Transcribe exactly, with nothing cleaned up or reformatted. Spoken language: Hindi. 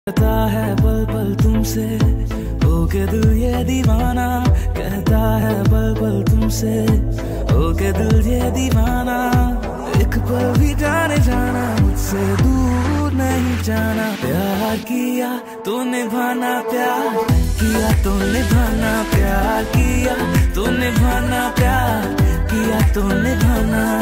कहता है पल पल तुमसे हो के दिल ये दीवाना, कहता है पल पल तुमसे हो के दिल ये दीवाना। एक पल भी जाने जाना मुझसे दूर नहीं जाना। प्यार किया तो निभाना, प्यार किया तो निभाना, प्यार किया तो निभाना, प्यार किया तो निभाना।